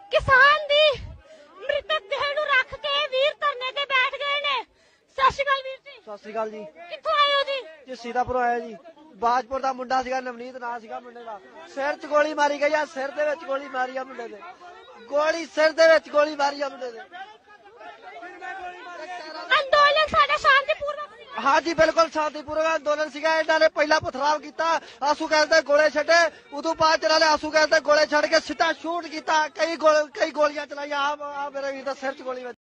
किसान दी मृतक देह नूं रख के वीर धरने ते बैठ गए ने। सत श्री अकाल वीर जी। सत श्री अकाल जी। कित्थों आए हो जी? जी सीतापुर आया जी। बाजपुर दा मुंडा सीगा, नवनीत नां सीगा मुंडे दा। सिर च गोली मारी गई आ, सिर दे विच गोली मारी आ मुंडे दे, गोली सिर दे विच गोली मारी आ मुंडे दे। अंदोलन साडा शांतिपूर्वक? हाँ जी बिल्कुल शांतिपूर्वक अंदोलन सीगा। इन्हां ने पहला पथराव कीता, आंसू गैस दे गोले छड्डे, उदों बाद इन्हां ने आंसू गैस दे गोले छड्ड के सीधा शूट कीता। कई गोलियां चलाईआं। आ मेरे वीर दा सिर च गोली